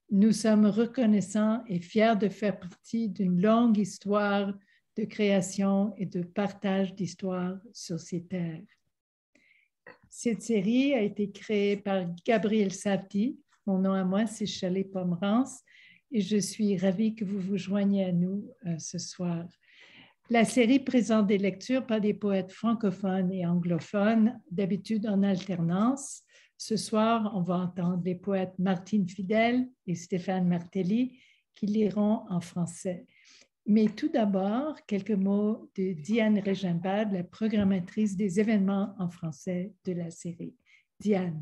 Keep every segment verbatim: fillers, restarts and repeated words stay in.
Nous sommes reconnaissants et fiers de faire partie d'une longue histoire de création et de partage d'histoires sur ces terres. Cette série a été créée par Gabriel Savdy. Mon nom à moi, c'est Shelley Pomerance et je suis ravie que vous vous joigniez à nous euh, ce soir. La série présente des lectures par des poètes francophones et anglophones, d'habitude en alternance. Ce soir, on va entendre les poètes Martine Fidel et Stéphane Martelly qui liront en français. Mais tout d'abord, quelques mots de Diane Regimbad, la programmatrice des événements en français de la série. Diane.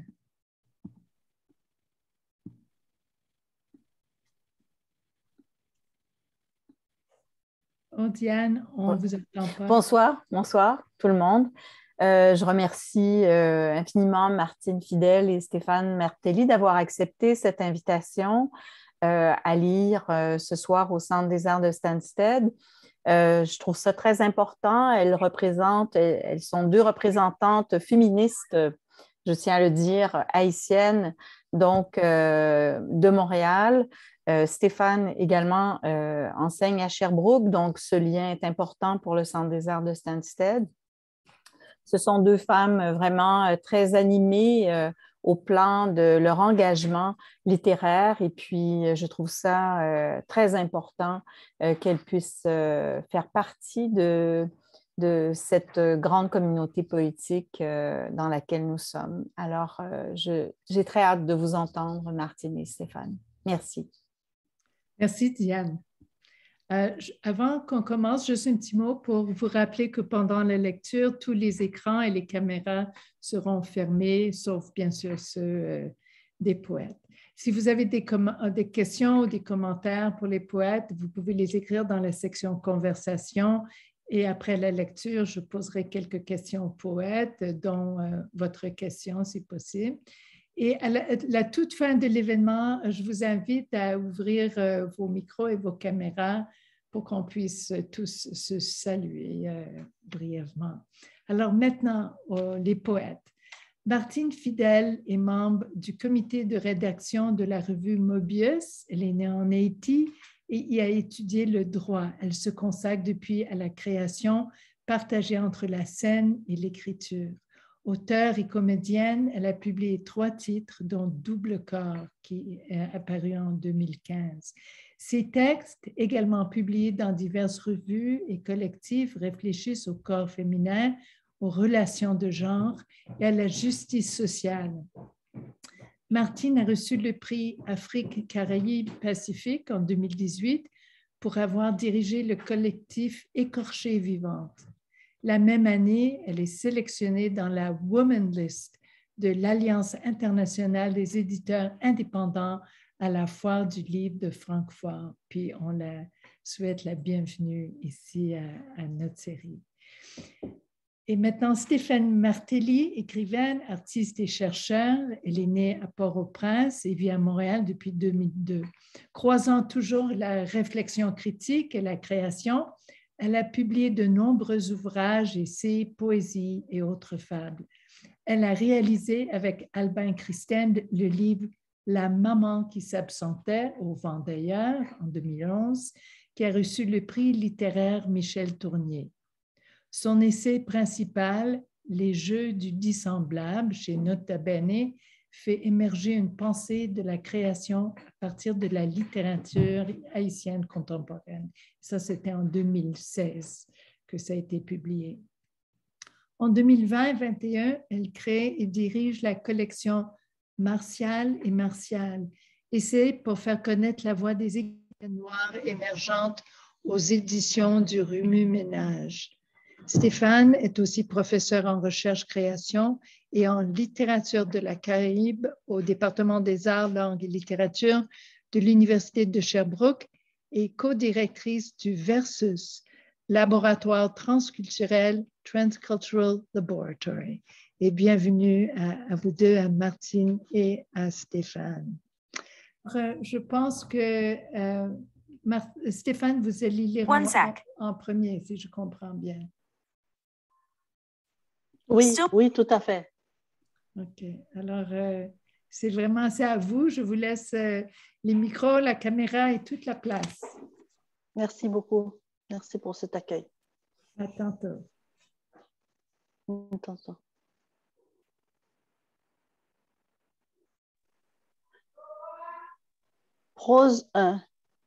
Oh, Diane, on ne vous entend pas. Bonsoir, bonsoir tout le monde. Euh, je remercie euh, infiniment Martine Fidel et Stéphane Martelly d'avoir accepté cette invitation euh, à lire euh, ce soir au Centre des arts de Stansted. Euh, je trouve ça très important. Elles représentent, elles, elles sont deux représentantes féministes, je tiens à le dire, haïtiennes, donc euh, de Montréal. Euh, Stéphane également euh, enseigne à Sherbrooke, donc ce lien est important pour le Centre des arts de Stansted. Ce sont deux femmes vraiment euh, très animées euh, au plan de leur engagement littéraire et puis je trouve ça euh, très important euh, qu'elles puissent euh, faire partie de, de cette grande communauté poétique euh, dans laquelle nous sommes. Alors, euh, je, j'ai très hâte de vous entendre, Martine et Stéphane. Merci. Merci, Diane. Euh, avant qu'on commence, juste un petit mot pour vous rappeler que pendant la lecture, tous les écrans et les caméras seront fermés, sauf bien sûr ceux euh, des poètes. Si vous avez des, des questions ou des commentaires pour les poètes, vous pouvez les écrire dans la section conversation et après la lecture, je poserai quelques questions aux poètes, dont euh, votre question si possible. Et à la, la toute fin de l'événement, je vous invite à ouvrir euh, vos micros et vos caméras pour qu'on puisse tous se saluer euh, brièvement. Alors maintenant, euh, les poètes. Martine Fidel est membre du comité de rédaction de la revue Mobius. Elle est née en Haïti et y a étudié le droit. Elle se consacre depuis à la création partagée entre la scène et l'écriture. Auteure et comédienne, elle a publié trois titres, dont Double corps, qui est apparu en deux mille quinze. Ses textes, également publiés dans diverses revues et collectifs, réfléchissent au corps féminin, aux relations de genre et à la justice sociale. Martine a reçu le prix Afrique, Caraïbes, Pacifique en deux mille dix-huit pour avoir dirigé le collectif Écorchée Vivante. La même année, elle est sélectionnée dans la Women List de l'Alliance internationale des éditeurs indépendants à la Foire du livre de Francfort. Puis on la souhaite la bienvenue ici à, à notre série. Et maintenant, Stéphane Martelly, écrivaine, artiste et chercheur. Elle est née à Port-au-Prince et vit à Montréal depuis deux mille deux. Croisant toujours la réflexion critique et la création, elle a publié de nombreux ouvrages, essais, poésies et autres fables. Elle a réalisé avec Albin Christen le livre « La maman qui s'absentait » au vent d'ailleurs en deux mille onze, qui a reçu le prix littéraire Michel Tournier. Son essai principal, « Les jeux du dissemblable » chez Nota Bene, fait émerger une pensée de la création à partir de la littérature haïtienne contemporaine. Ça, c'était en deux mille seize que ça a été publié. En deux mille vingt vingt et un, elle crée et dirige la collection Martial et Martial, essai pour faire connaître la voix des écrivaines noires émergentes aux éditions du Remue-Ménage. Stéphane est aussi professeur en recherche-création et en littérature de la Caraïbe au département des arts, langues et littérature de l'Université de Sherbrooke et co-directrice du Versus, laboratoire transculturel Transcultural Laboratory. Et bienvenue à, à vous deux, à Martine et à Stéphane. Alors, je pense que euh, Mar- Stéphane, vous allez lire en, en, en premier, si je comprends bien. Oui, oui, tout à fait. OK. Alors, euh, c'est vraiment c'est à vous. Je vous laisse euh, les micros, la caméra et toute la place. Merci beaucoup. Merci pour cet accueil. À tantôt. À tantôt. Prose un.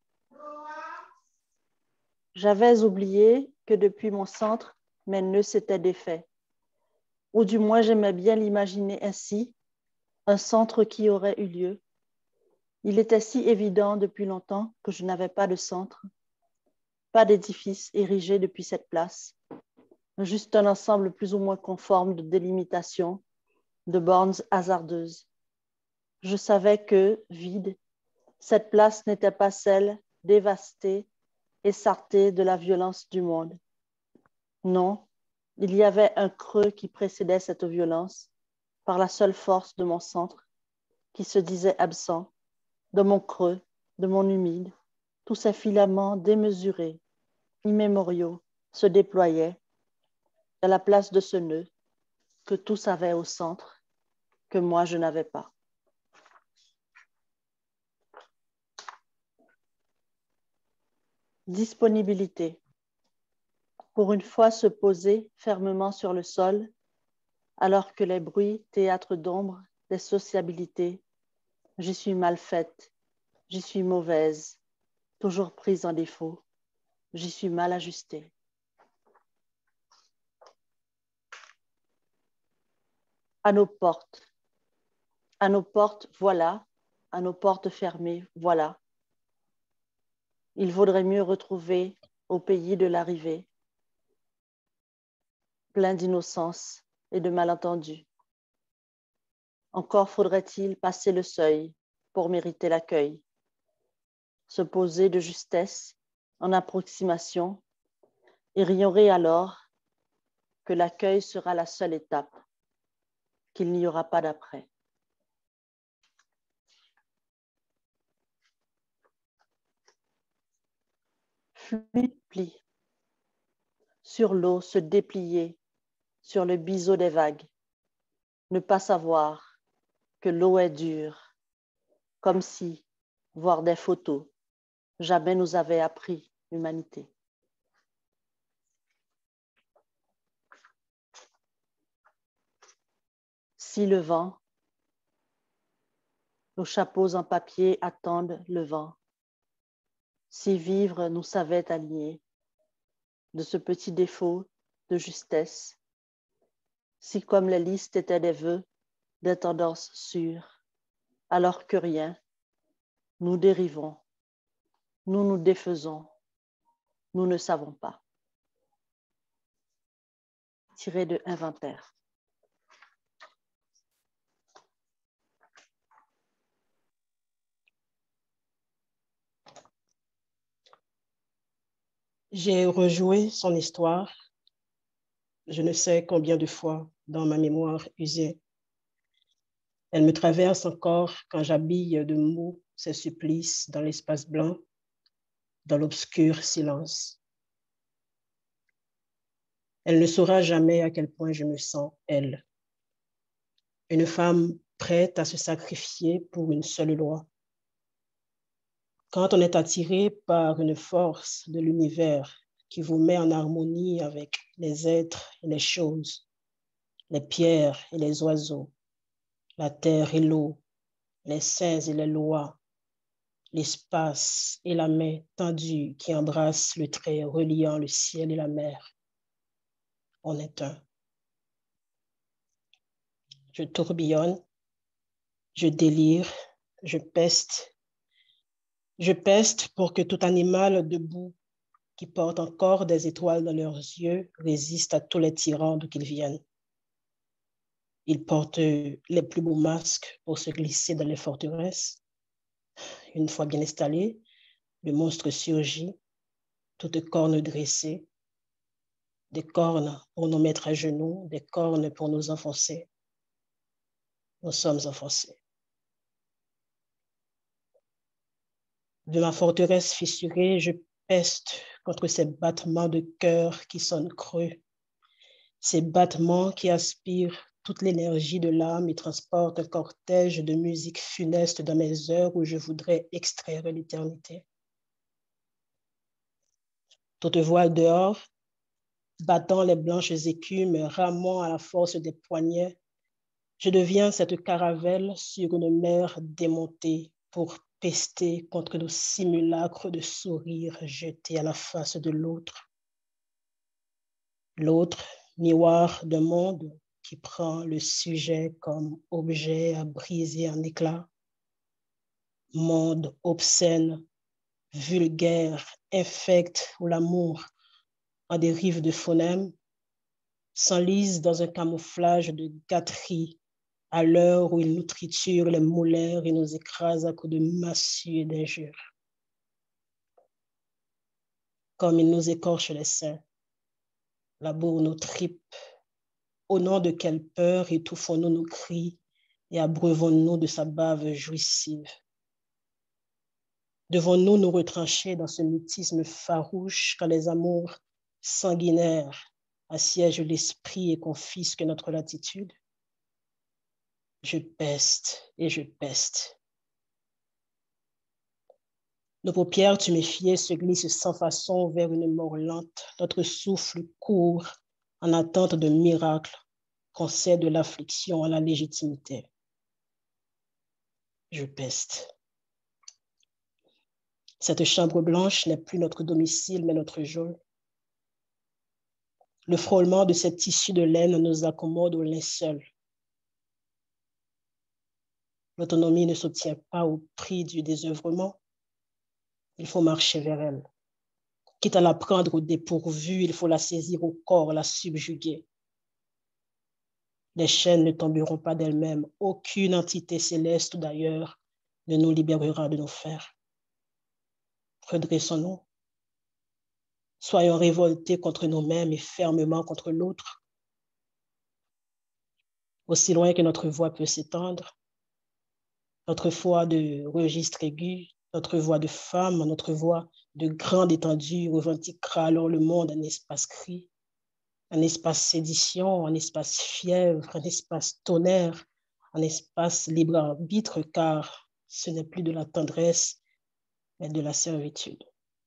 J'avais oublié que depuis mon centre, mes nœuds s'étaient défaits. Ou du moins, j'aimais bien l'imaginer ainsi, un centre qui aurait eu lieu. Il était si évident depuis longtemps que je n'avais pas de centre, pas d'édifice érigé depuis cette place, juste un ensemble plus ou moins conforme de délimitations, de bornes hasardeuses. Je savais que, vide, cette place n'était pas celle dévastée et sartée de la violence du monde. Non, il y avait un creux qui précédait cette violence par la seule force de mon centre, qui se disait absent, de mon creux, de mon humide, tous ces filaments démesurés, immémoriaux, se déployaient à la place de ce nœud que tous avaient au centre, que moi je n'avais pas. Disponibilité. Pour une fois se poser fermement sur le sol, alors que les bruits, théâtres d'ombre, des sociabilités, j'y suis mal faite, j'y suis mauvaise, toujours prise en défaut, j'y suis mal ajustée. À nos portes, à nos portes, voilà, à nos portes fermées, voilà. Il vaudrait mieux retrouver au pays de l'arrivée, plein d'innocence et de malentendus. Encore faudrait-il passer le seuil pour mériter l'accueil, se poser de justesse en approximation et ignorer alors que l'accueil sera la seule étape, qu'il n'y aura pas d'après. Fluide pli, sur l'eau se déplier, sur le biseau des vagues, ne pas savoir que l'eau est dure, comme si, voir des photos, jamais nous avait appris l'humanité. Si le vent, nos chapeaux en papier attendent le vent, si vivre nous savait aligner de ce petit défaut de justesse, si comme les listes étaient des vœux, des tendances sûres, alors que rien, nous dérivons, nous nous défaisons, nous ne savons pas. Tiré de Inventaire. J'ai rejoué son histoire, je ne sais combien de fois dans ma mémoire usée. Elle me traverse encore quand j'habille de mots ses supplices dans l'espace blanc, dans l'obscur silence. Elle ne saura jamais à quel point je me sens elle. Une femme prête à se sacrifier pour une seule loi. Quand on est attiré par une force de l'univers qui vous met en harmonie avec les êtres et les choses, les pierres et les oiseaux, la terre et l'eau, les saints et les lois, l'espace et la main tendue qui embrasse le trait reliant le ciel et la mer. On est un. Je tourbillonne, je délire, je peste. Je peste pour que tout animal debout qui porte encore des étoiles dans leurs yeux résiste à tous les tyrans d'où qu'ils viennent. Ils portent les plus beaux masques pour se glisser dans les forteresses. Une fois bien installé, le monstre surgit, toutes cornes dressées, des cornes pour nous mettre à genoux, des cornes pour nous enfoncer. Nous sommes enfoncés. De ma forteresse fissurée, je peste contre ces battements de cœur qui sonnent creux, ces battements qui aspirent toute l'énergie de l'âme et transporte un cortège de musique funeste dans mes heures où je voudrais extraire l'éternité. Toute voile dehors, battant les blanches écumes, ramant à la force des poignets, je deviens cette caravelle sur une mer démontée pour pester contre nos simulacres de sourires jetés à la face de l'autre. L'autre, miroir d'un monde qui prend le sujet comme objet à briser en éclats. Monde obscène, vulgaire, infect, où l'amour, en dérive de phonèmes, s'enlise dans un camouflage de gâterie à l'heure où il nous triture les molaires et nous écrase à coups de massue et d'injures. Comme il nous écorche les seins, laboure nos tripes. Au nom de quelle peur étouffons-nous nos cris et abreuvons-nous de sa bave jouissive? Devons-nous nous retrancher dans ce mutisme farouche quand les amours sanguinaires assiègent l'esprit et confisquent notre latitude? Je peste et je peste. Nos paupières tuméfiées se glissent sans façon vers une mort lente. Notre souffle court en attente d'un miracle qu'on cède de l'affliction à la légitimité. Je peste. Cette chambre blanche n'est plus notre domicile, mais notre geôle. Le frôlement de cette tissu de laine nous accommode au linceul. L'autonomie ne s'obtient pas au prix du désœuvrement. Il faut marcher vers elle. Quitte à la prendre au dépourvu, il faut la saisir au corps, la subjuguer. Les chaînes ne tomberont pas d'elles-mêmes. Aucune entité céleste ou d'ailleurs ne nous libérera de nos fers. Redressons-nous. Soyons révoltés contre nous-mêmes et fermement contre l'autre. Aussi loin que notre voix peut s'étendre, notre voix de registre aigu, notre voix de femme, notre voix de grande étendue revendiquera alors le monde un espace cri, un espace sédition, un espace fièvre, un espace tonnerre, un espace libre arbitre, car ce n'est plus de la tendresse, mais de la servitude.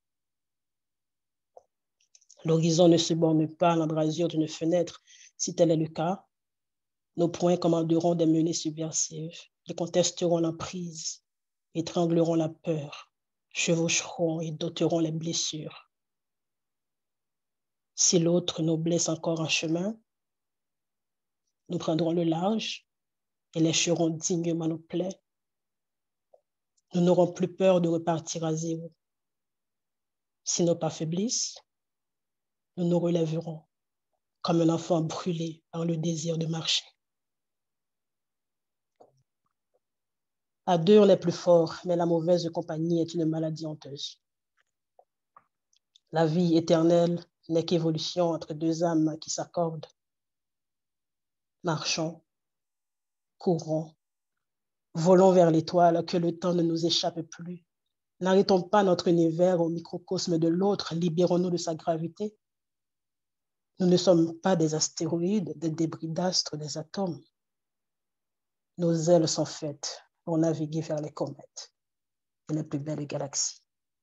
L'horizon ne se borne pas à l'embrasure d'une fenêtre. Si tel est le cas, nos poings commanderont des menées subversives. Ils contesteront l'emprise, étrangleront la peur, chevaucheront et doteront les blessures. Si l'autre nous blesse encore en chemin, nous prendrons le large et lécherons dignement nos plaies. Nous n'aurons plus peur de repartir à zéro. Si nos pas faiblissent, nous nous relèverons comme un enfant brûlé par le désir de marcher. À deux, on est plus fort, mais la mauvaise compagnie est une maladie honteuse. La vie éternelle n'est qu'évolution entre deux âmes qui s'accordent. Marchons, courons, volons vers l'étoile, que le temps ne nous échappe plus. N'arrêtons pas notre univers au microcosme de l'autre, libérons-nous de sa gravité. Nous ne sommes pas des astéroïdes, des débris d'astres, des atomes. Nos ailes sont faites pour naviguer vers les comètes et les plus belles galaxies.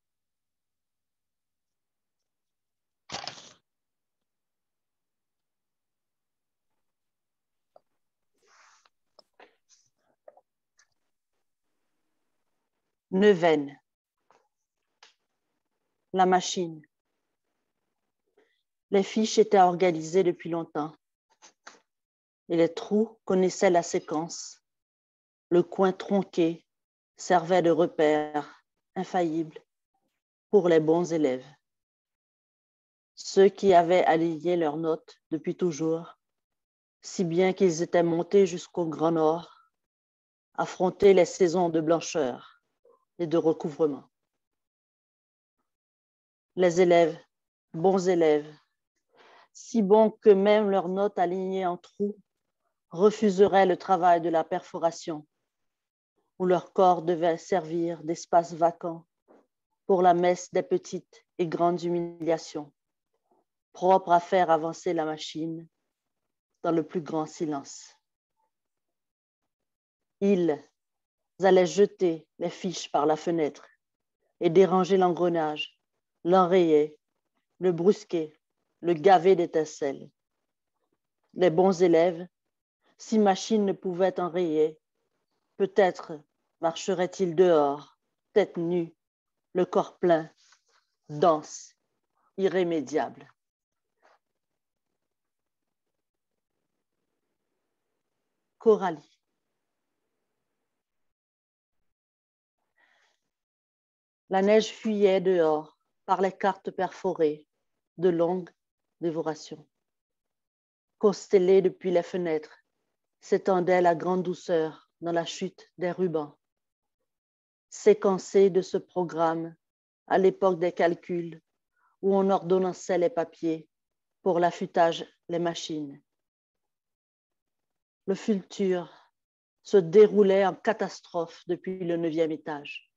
Neuvaine. La machine. Les fiches étaient organisées depuis longtemps et les trous connaissaient la séquence. Le coin tronqué servait de repère infaillible pour les bons élèves. Ceux qui avaient aligné leurs notes depuis toujours, si bien qu'ils étaient montés jusqu'au Grand Nord, affronter les saisons de blancheur et de recouvrement. Les élèves, bons élèves, si bons que même leurs notes alignées en trous refuseraient le travail de la perforation, où leur corps devait servir d'espace vacant pour la messe des petites et grandes humiliations, propres à faire avancer la machine dans le plus grand silence. Ils allaient jeter les fiches par la fenêtre et déranger l'engrenage, l'enrayer, le brusquer, le gaver d'étincelles. Les bons élèves, si machine ne pouvait enrayer, peut-être marcheraient-ils dehors, tête nue, le corps plein, dense, irrémédiable. Coralie. La neige fuyait dehors par les cartes perforées, de longues dévorations. Constellée depuis les fenêtres, s'étendait la grande douceur dans la chute des rubans. Séquencée de ce programme à l'époque des calculs où on ordonnançait les papiers, pour l'affûtage les machines. Le futur se déroulait en catastrophe depuis le neuvième étage.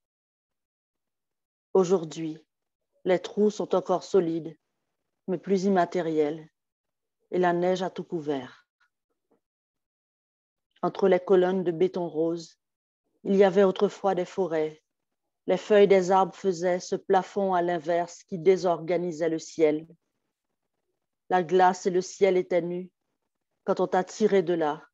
Aujourd'hui, les trous sont encore solides, mais plus immatériels, et la neige a tout couvert. Entre les colonnes de béton rose, il y avait autrefois des forêts. Les feuilles des arbres faisaient ce plafond à l'inverse qui désorganisait le ciel. La glace et le ciel étaient nus quand on t'a tiré de là.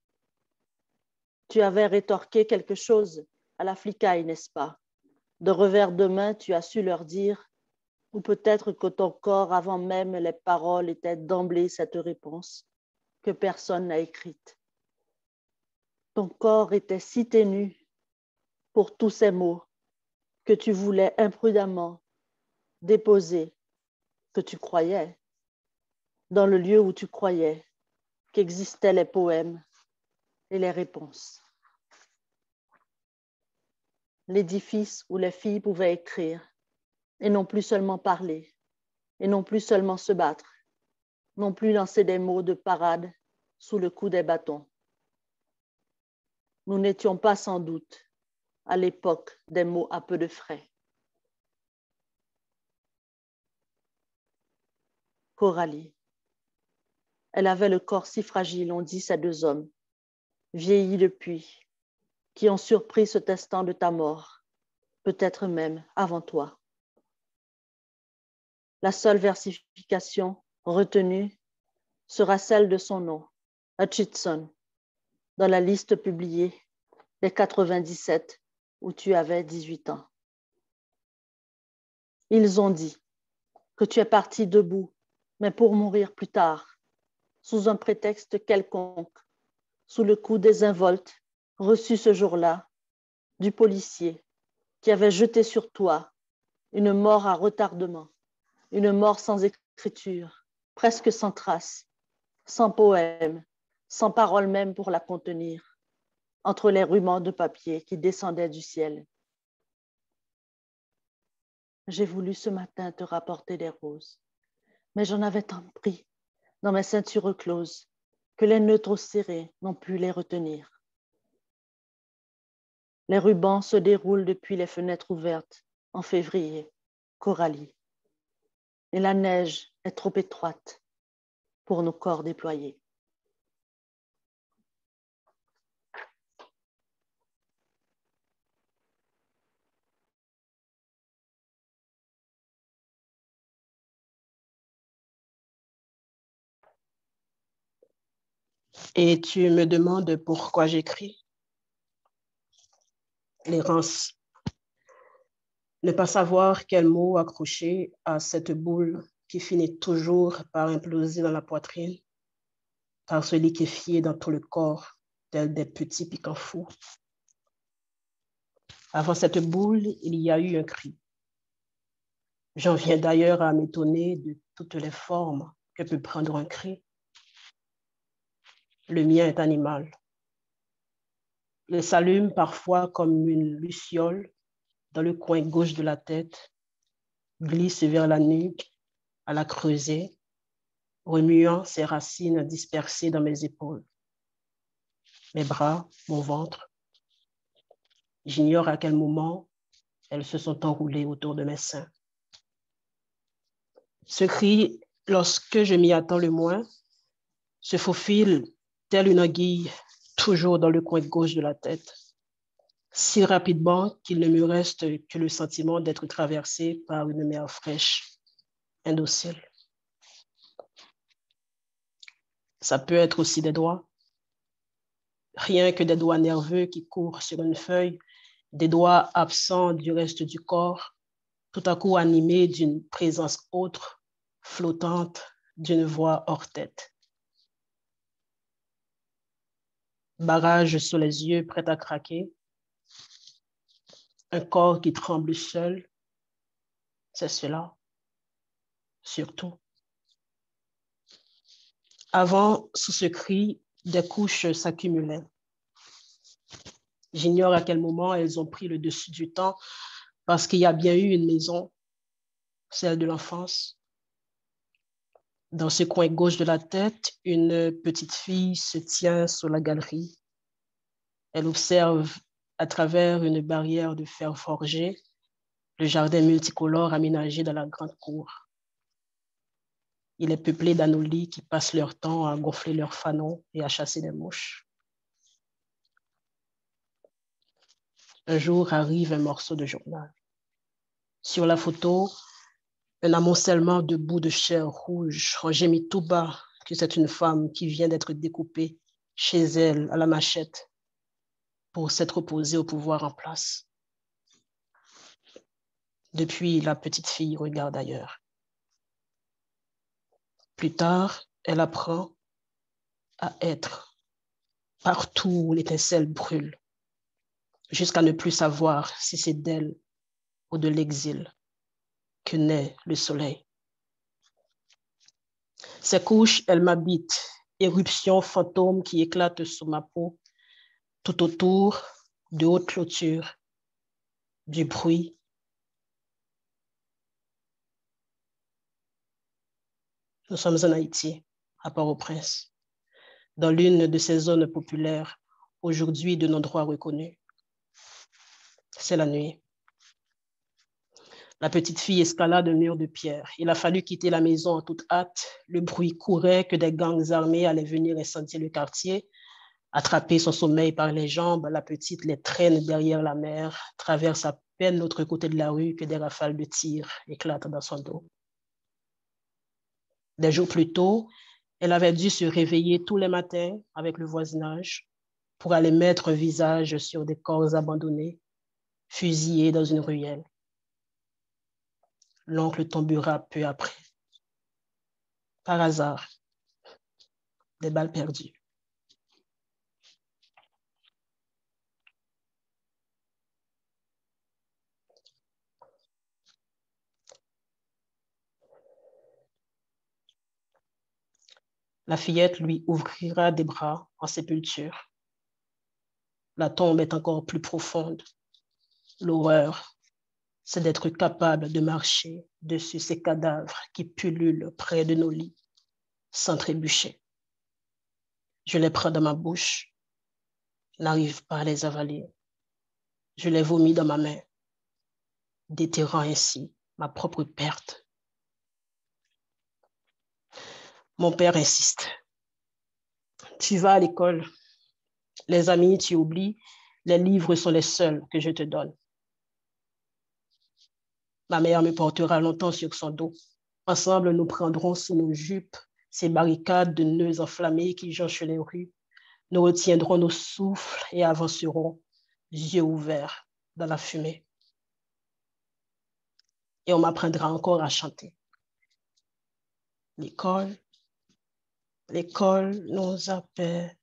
Tu avais rétorqué quelque chose à la flicaille, n'est-ce pas? De revers de main, tu as su leur dire, ou peut-être que ton corps, avant même les paroles, était d'emblée cette réponse que personne n'a écrite. Ton corps était si ténu pour tous ces mots que tu voulais imprudemment déposer, que tu croyais, dans le lieu où tu croyais qu'existaient les poèmes et les réponses. L'édifice où les filles pouvaient écrire et non plus seulement parler, et non plus seulement se battre, non plus lancer des mots de parade sous le coup des bâtons. Nous n'étions pas sans doute à l'époque des mots à peu de frais. Coralie. Elle avait le corps si fragile, on dit ces deux hommes, vieillis depuis, qui ont surpris ce instant de ta mort, peut-être même avant toi. La seule versification retenue sera celle de son nom, Hutchinson, dans la liste publiée des quatre-vingt-dix-sept où tu avais dix-huit ans. Ils ont dit que tu es parti debout, mais pour mourir plus tard, sous un prétexte quelconque, sous le coup désinvolte reçu ce jour-là du policier qui avait jeté sur toi une mort à retardement, une mort sans écriture, presque sans trace, sans poème, sans parole même pour la contenir, entre les rubans de papier qui descendaient du ciel. J'ai voulu ce matin te rapporter des roses, mais j'en avais tant pris dans mes ceintures closes que les nœuds serrés n'ont pu les retenir. Les rubans se déroulent depuis les fenêtres ouvertes en février, Coralie, et la neige est trop étroite pour nos corps déployés. Et tu me demandes pourquoi j'écris. L'errance. Ne pas savoir quel mot accrocher à cette boule qui finit toujours par imploser dans la poitrine, par se liquéfier dans tout le corps, tel des petits piquants fous. Avant cette boule, il y a eu un cri. J'en viens d'ailleurs à m'étonner de toutes les formes que peut prendre un cri. Le mien est animal. Il s'allume parfois comme une luciole dans le coin gauche de la tête, glisse vers la nuque, à la creuser, remuant ses racines dispersées dans mes épaules, mes bras, mon ventre. J'ignore à quel moment elles se sont enroulées autour de mes seins. Ce cri, lorsque je m'y attends le moins, se faufile telle une anguille toujours dans le coin gauche de la tête, si rapidement qu'il ne me reste que le sentiment d'être traversé par une mer fraîche, indocile. Ça peut être aussi des doigts, rien que des doigts nerveux qui courent sur une feuille, des doigts absents du reste du corps, tout à coup animés d'une présence autre, flottante, d'une voix hors tête. Barrage sur les yeux prêts à craquer, un corps qui tremble seul, c'est cela, surtout. Avant, sous ce cri, des couches s'accumulaient. J'ignore à quel moment elles ont pris le dessus du temps parce qu'il y a bien eu une maison, celle de l'enfance. Dans ce coin gauche de la tête, une petite fille se tient sur la galerie. Elle observe à travers une barrière de fer forgé le jardin multicolore aménagé dans la grande cour. Il est peuplé d'anolis qui passent leur temps à gonfler leurs fanons et à chasser des mouches. Un jour arrive un morceau de journal. Sur la photo, un amoncellement de bouts de chair rouge. On gémit tout bas que c'est une femme qui vient d'être découpée chez elle à la machette pour s'être opposée au pouvoir en place. Depuis, la petite fille regarde ailleurs. Plus tard, elle apprend à être partout où l'étincelle brûle, jusqu'à ne plus savoir si c'est d'elle ou de l'exil que naît le soleil. Ces couches, elles m'habitent, éruptions fantômes qui éclatent sous ma peau, tout autour de hautes clôtures, du bruit. Nous sommes en Haïti, à Port-au-Prince, dans l'une de ces zones populaires, aujourd'hui de non-droit reconnus. C'est la nuit. La petite fille escalade un mur de pierre. Il a fallu quitter la maison en toute hâte. Le bruit courait que des gangs armés allaient venir incendier le quartier. Attraper son sommeil par les jambes, la petite les traîne derrière la mère, traverse à peine l'autre côté de la rue que des rafales de tir éclatent dans son dos. Des jours plus tôt, elle avait dû se réveiller tous les matins avec le voisinage pour aller mettre un visage sur des corps abandonnés, fusillés dans une ruelle. L'oncle tombera peu après. Par hasard, des balles perdues. La fillette lui ouvrira des bras en sépulture. La tombe est encore plus profonde. L'horreur, c'est d'être capable de marcher dessus ces cadavres qui pullulent près de nos lits, sans trébucher. Je les prends dans ma bouche, n'arrive pas à les avaler. Je les vomis dans ma main, déterrant ainsi ma propre perte. Mon père insiste. Tu vas à l'école, les amis, tu oublies, les livres sont les seuls que je te donne. Ma mère me portera longtemps sur son dos. Ensemble, nous prendrons sous nos jupes ces barricades de nœuds enflammés qui jonchent les rues. Nous retiendrons nos souffles et avancerons, yeux ouverts, dans la fumée. Et on m'apprendra encore à chanter. L'école, l'école nous appelle.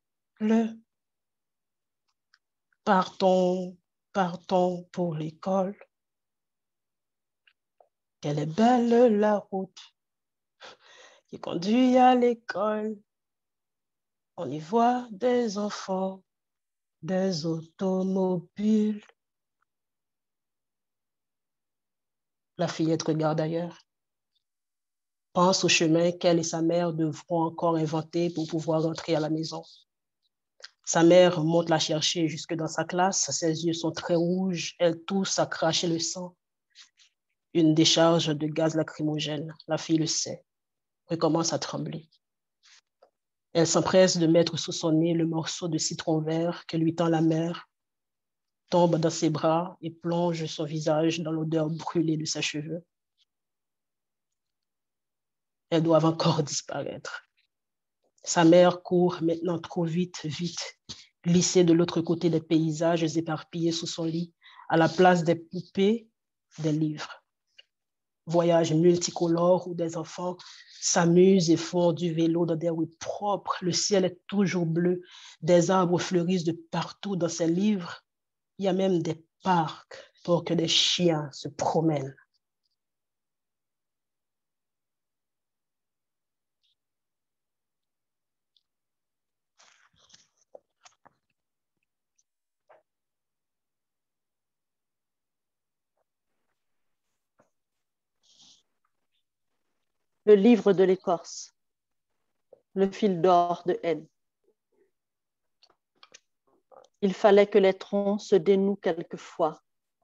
Partons, partons pour l'école. Quelle est belle la route qui conduit à l'école. On y voit des enfants, des automobiles. La fillette regarde ailleurs. Pense au chemin qu'elle et sa mère devront encore inventer pour pouvoir rentrer à la maison. Sa mère monte la chercher jusque dans sa classe. Ses yeux sont très rouges. Elle tousse à cracher le sang. Une décharge de gaz lacrymogène. La fille le sait. Recommence à trembler. Elle s'empresse de mettre sous son nez le morceau de citron vert que lui tend la mère, tombe dans ses bras et plonge son visage dans l'odeur brûlée de ses cheveux. Elles doivent encore disparaître. Sa mère court maintenant trop vite, vite, glissée de l'autre côté des paysages éparpillés sous son lit, à la place des poupées, des livres. Voyages multicolores où des enfants s'amusent et font du vélo dans des rues propres. Le ciel est toujours bleu. Des arbres fleurissent de partout dans ces livres. Il y a même des parcs pour que des chiens se promènent. Le livre de l'écorce, le fil d'or de haine. Il fallait que les troncs se dénouent quelquefois.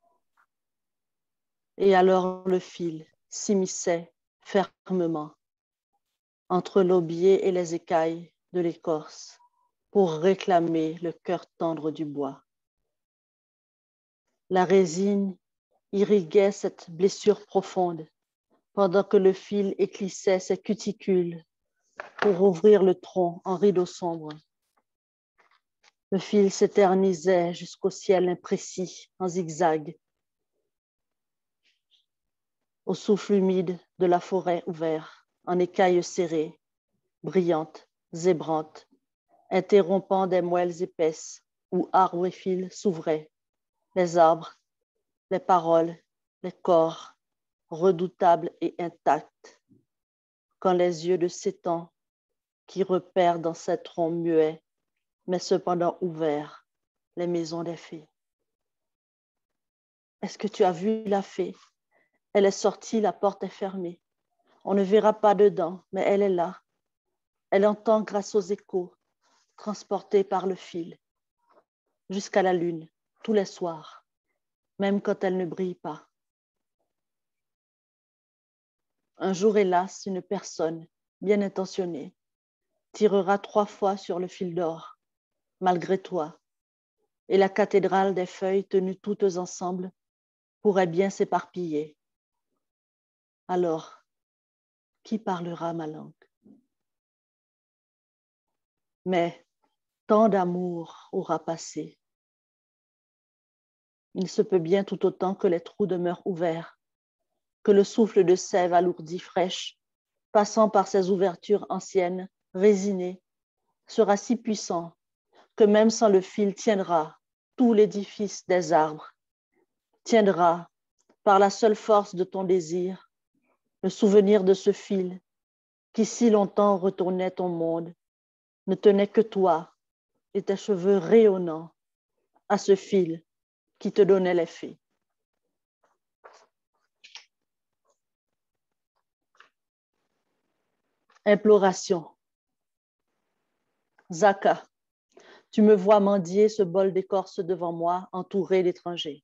Et alors le fil s'immisçait fermement entre l'aubier et les écailles de l'écorce pour réclamer le cœur tendre du bois. La résine irriguait cette blessure profonde pendant que le fil éclissait ses cuticules pour ouvrir le tronc en rideau sombre. Le fil s'éternisait jusqu'au ciel imprécis en zigzag, au souffle humide de la forêt ouverte, en écailles serrées, brillantes, zébrantes, interrompant des moelles épaisses où arbres et fils s'ouvraient, les arbres, les paroles, les corps, redoutables et intacts, quand les yeux de Sétan, qui repèrent dans ces troncs muets, mais cependant ouverts, les maisons des fées. Est-ce que tu as vu la fée? Elle est sortie, la porte est fermée. On ne verra pas dedans, mais elle est là. Elle entend grâce aux échos, transportée par le fil, jusqu'à la lune, tous les soirs, même quand elle ne brille pas. Un jour, hélas, une personne bien intentionnée tirera trois fois sur le fil d'or, malgré toi, et la cathédrale des feuilles tenues toutes ensemble pourrait bien s'éparpiller. Alors, qui parlera ma langue? Mais tant d'amour aura passé. Il se peut bien tout autant que les trous demeurent ouverts, que le souffle de sève alourdie fraîche, passant par ces ouvertures anciennes, résinées, sera si puissant que même sans le fil tiendra tout l'édifice des arbres, tiendra par la seule force de ton désir, le souvenir de ce fil qui si longtemps retournait ton monde, ne tenait que toi et tes cheveux rayonnants à ce fil qui te donnait les fées. Imploration. Zaka, tu me vois mendier ce bol d'écorce devant moi, entouré d'étrangers.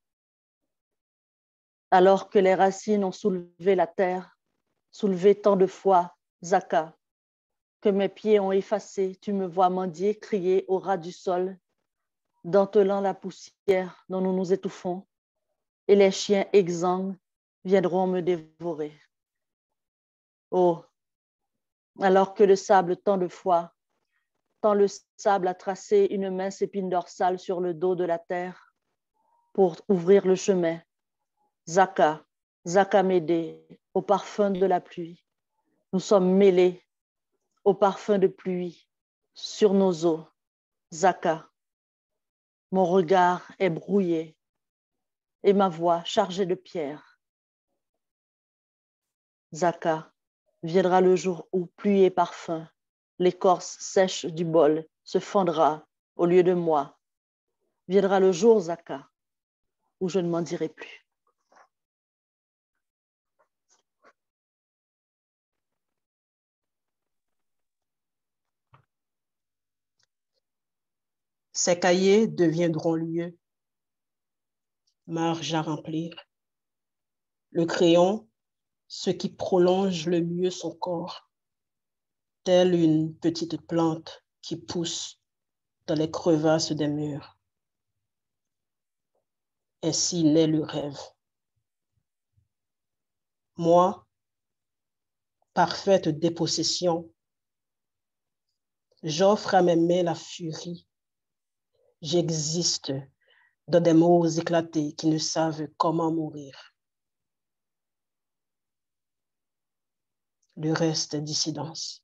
Alors que les racines ont soulevé la terre, soulevé tant de fois, Zaka, que mes pieds ont effacé, tu me vois mendier, crier au ras du sol, dentelant la poussière dont nous nous étouffons, et les chiens exsangues viendront me dévorer. Oh, alors que le sable tant de fois, tant le sable a tracé une mince épine dorsale sur le dos de la terre pour ouvrir le chemin. Zaka, Zaka Médé, au parfum de la pluie. Nous sommes mêlés au parfum de pluie sur nos os. Zaka, mon regard est brouillé et ma voix chargée de pierres. Zaka, viendra le jour où pluie et parfum, l'écorce sèche du bol se fendra au lieu de moi. Viendra le jour, Zaka, où je ne m'en dirai plus. Ces cahiers deviendront lieux, marge à remplir. Le crayon, ce qui prolonge le mieux son corps. telle une petite plante qui pousse dans les crevasses des murs. Ainsi naît le rêve. Moi, parfaite dépossession, j'offre à mes mains la furie. J'existe dans des mots éclatés qui ne savent comment mourir. Le reste est dissidence.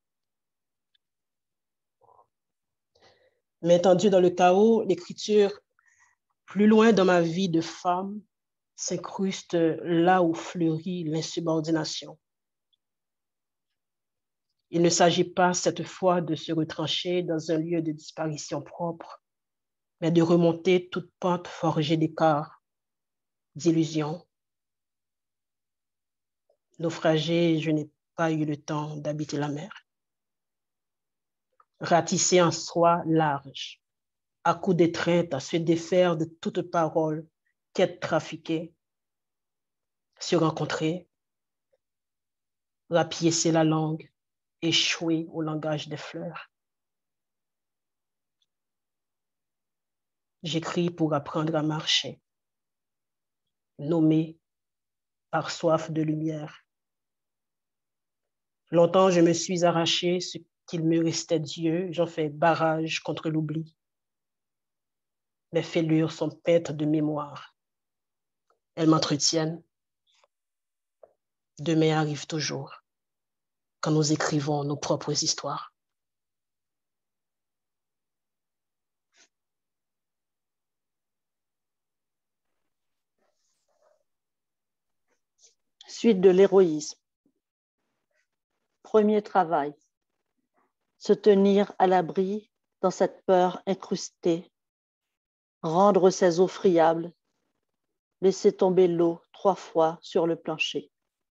Mais tendue dans le chaos, l'écriture, plus loin dans ma vie de femme, s'incruste là où fleurit l'insubordination. Il ne s'agit pas cette fois de se retrancher dans un lieu de disparition propre, mais de remonter toute pente forgée d'écart, d'illusions. Naufragé, je n'ai pas eu le temps d'habiter la mer. Ratisser en soi large, à coups d'étreinte à se défaire de toute parole, quête trafiquée, se rencontrer, rapiécer la langue, échouer au langage des fleurs. J'écris pour apprendre à marcher, nommé par soif de lumière. Longtemps, je me suis arraché ce qu'il me restait d'yeux, j'en fais barrage contre l'oubli. Mes fêlures sont peintes de mémoire. Elles m'entretiennent. Demain arrive toujours, quand nous écrivons nos propres histoires. Suite de l'héroïsme. Premier travail. Se tenir à l'abri dans cette peur incrustée. Rendre ses eaux friables. Laisser tomber l'eau trois fois sur le plancher.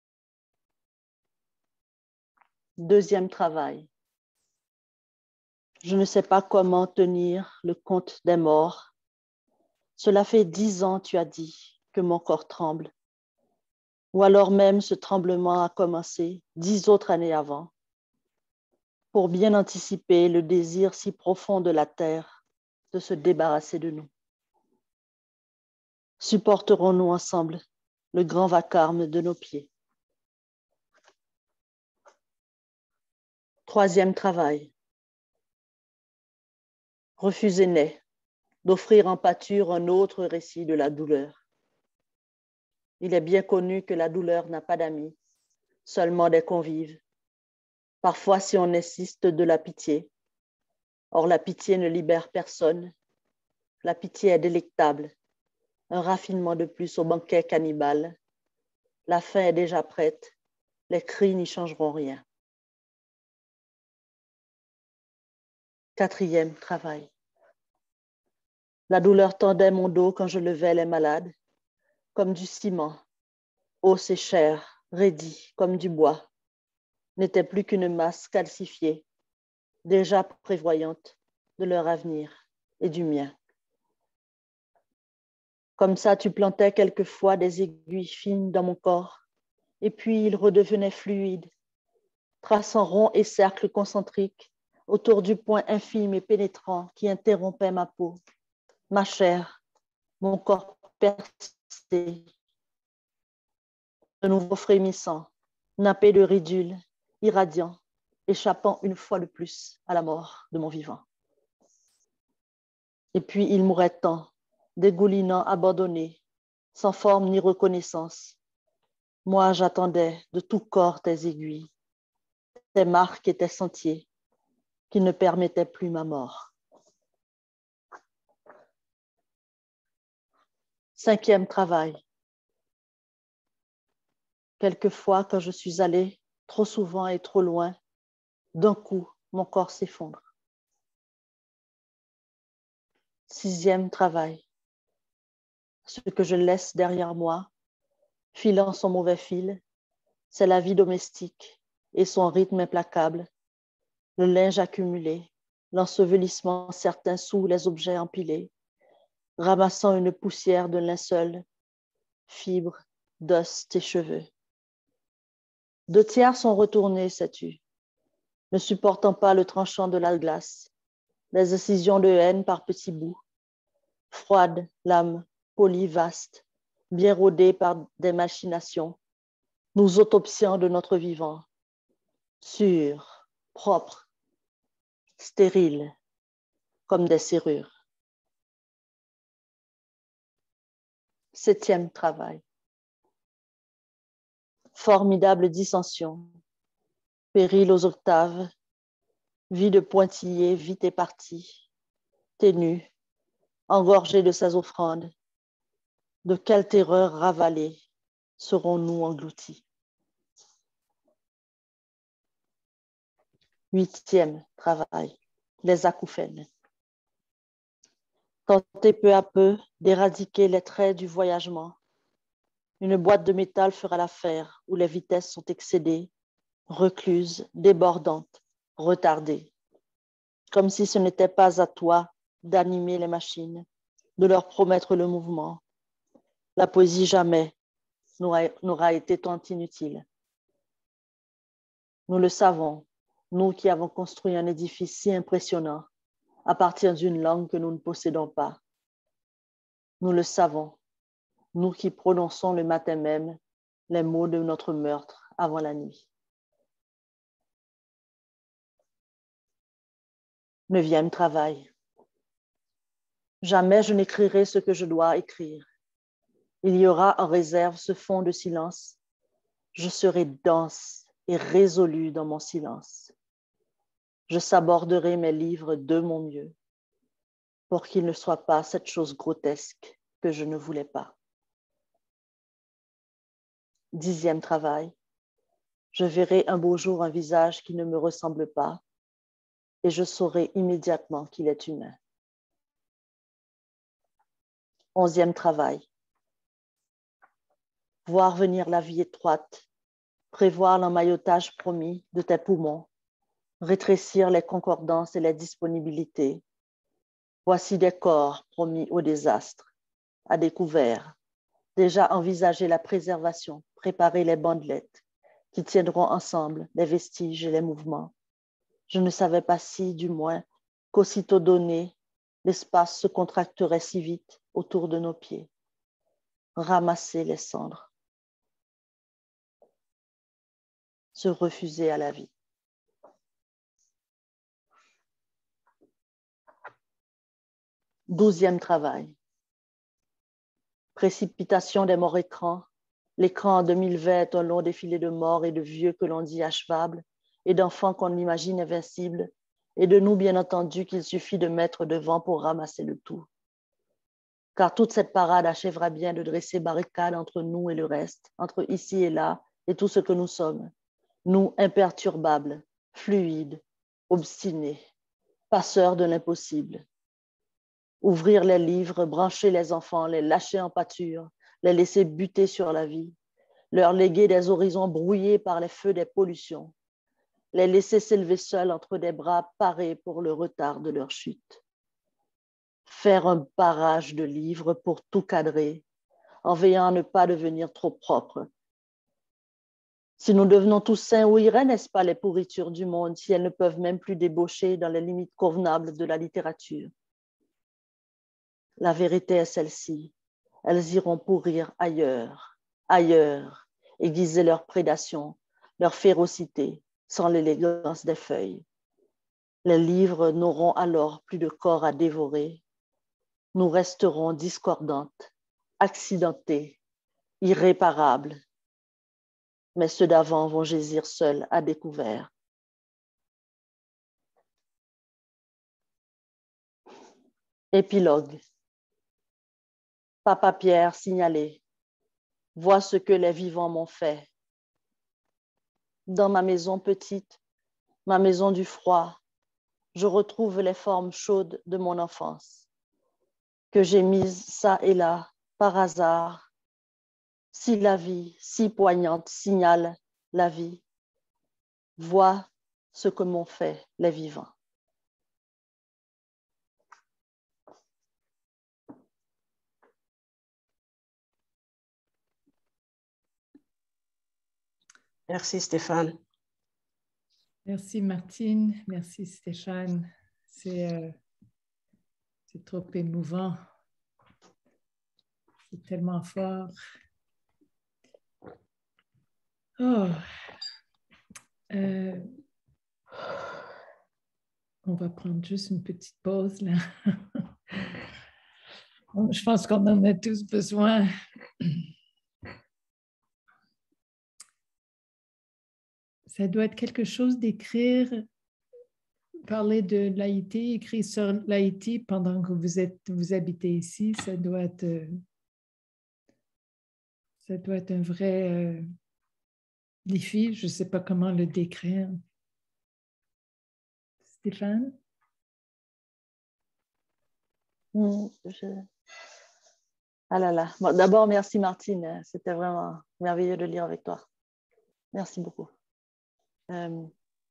Deuxième travail. Je ne sais pas comment tenir le compte des morts. Cela fait dix ans, tu as dit, que mon corps tremble. Ou alors même ce tremblement a commencé dix autres années avant, pour bien anticiper le désir si profond de la terre de se débarrasser de nous. Supporterons-nous ensemble le grand vacarme de nos pieds? Troisième travail. Refuser n'est d'offrir en pâture un autre récit de la douleur. Il est bien connu que la douleur n'a pas d'amis, seulement des convives. Parfois, si on insiste, de la pitié. Or, la pitié ne libère personne. La pitié est délectable. Un raffinement de plus au banquet cannibale. La faim est déjà prête. Les cris n'y changeront rien. Quatrième travail. La douleur tendait mon dos quand je levais les malades, comme du ciment, os et chair, raidi comme du bois, n'était plus qu'une masse calcifiée, déjà prévoyante de leur avenir et du mien. Comme ça, tu plantais quelquefois des aiguilles fines dans mon corps, et puis ils redevenaient fluides, traçant ronds et cercles concentriques autour du point infime et pénétrant qui interrompait ma peau, ma chair, mon corps percé, de nouveau frémissant, nappé de ridules, irradiant, échappant une fois de plus à la mort de mon vivant. Et puis il mourait tant, dégoulinant, abandonné, sans forme ni reconnaissance. Moi, j'attendais de tout corps tes aiguilles, tes marques et tes sentiers qui ne permettaient plus ma mort. Cinquième travail. Quelquefois, quand je suis allée trop souvent et trop loin, d'un coup, mon corps s'effondre. Sixième travail. Ce que je laisse derrière moi, filant son mauvais fil, c'est la vie domestique et son rythme implacable, le linge accumulé, l'ensevelissement certain sous les objets empilés, ramassant une poussière de linceul, fibres, d'os et cheveux. Deux tiers sont retournés, sais-tu. ne supportant pas le tranchant de la glace, les incisions de haine par petits bouts, froide lame, polie vaste, bien rodée par des machinations, nous autopsiant de notre vivant, sûr, propre, stérile, comme des serrures. Septième travail. Formidable dissension, péril aux octaves, vie de pointillé vite épartie, ténue, engorgée de ses offrandes. De quelle terreur ravalée serons-nous engloutis? Huitième travail, les acouphènes. Tenter peu à peu d'éradiquer les traits du voyagement. Une boîte de métal fera l'affaire où les vitesses sont excédées, recluses, débordantes, retardées. Comme si ce n'était pas à toi d'animer les machines, de leur promettre le mouvement. La poésie jamais n'aura été tant inutile. Nous le savons, nous qui avons construit un édifice si impressionnant à partir d'une langue que nous ne possédons pas. Nous le savons, nous qui prononçons le matin même les mots de notre meurtre avant la nuit. Neuvième travail. Jamais je n'écrirai ce que je dois écrire. Il y aura en réserve ce fond de silence. Je serai dense et résolue dans mon silence. Je saborderai mes livres de mon mieux pour qu'il ne soit pas cette chose grotesque que je ne voulais pas. Dixième travail. Je verrai un beau jour un visage qui ne me ressemble pas et je saurai immédiatement qu'il est humain. Onzième travail. Voir venir la vie étroite, prévoir l'emmaillotage promis de tes poumons, rétrécir les concordances et les disponibilités. Voici des corps promis au désastre, à découvert, déjà envisager la préservation, préparer les bandelettes qui tiendront ensemble les vestiges et les mouvements. Je ne savais pas si, du moins, qu'aussitôt donné, l'espace se contracterait si vite autour de nos pieds. Ramasser les cendres. Se refuser à la vie. Douzième travail. Précipitation des morts écrans. L'écran en deux mille vingt est un long défilé de morts et de vieux que l'on dit achevables et d'enfants qu'on imagine invincibles et de nous, bien entendu, qu'il suffit de mettre devant pour ramasser le tout. Car toute cette parade achèvera bien de dresser barricade entre nous et le reste, entre ici et là et tout ce que nous sommes. Nous, imperturbables, fluides, obstinés, passeurs de l'impossible. Ouvrir les livres, brancher les enfants, les lâcher en pâture, les laisser buter sur la vie, leur léguer des horizons brouillés par les feux des pollutions, les laisser s'élever seuls entre des bras parés pour le retard de leur chute. Faire un barrage de livres pour tout cadrer, en veillant à ne pas devenir trop propre. Si nous devenons tous saints, où iraient, n'est-ce pas, les pourritures du monde si elles ne peuvent même plus débaucher dans les limites convenables de la littérature? La vérité est celle-ci. Elles iront pourrir ailleurs, ailleurs, aiguiser leur prédation, leur férocité, sans l'élégance des feuilles. Les livres n'auront alors plus de corps à dévorer. Nous resterons discordantes, accidentées, irréparables. Mais ceux d'avant vont jaisir seuls à découvert. Épilogue. Papa Pierre signalé. Vois ce que les vivants m'ont fait. Dans ma maison petite, ma maison du froid, je retrouve les formes chaudes de mon enfance, que j'ai mises ça et là, par hasard. Si la vie, si poignante, signale la vie, vois ce que m'ont fait les vivants. Merci Stéphane. Merci Martine, merci Stéphane. C'est euh, c'est trop émouvant. C'est tellement fort. Oh. Euh, on va prendre juste une petite pause là. Je pense qu'on en a tous besoin. Ça doit être quelque chose d'écrire, parler de l'Haïti, écrire sur l'Haïti pendant que vous êtes, vous habitez ici. Ça doit être, ça doit être un vrai euh, défi. Je ne sais pas comment le décrire. Stéphane? Mmh, je... Ah là là. Bon, d'abord, merci Martine. C'était vraiment merveilleux de lire avec toi. Merci beaucoup. Euh,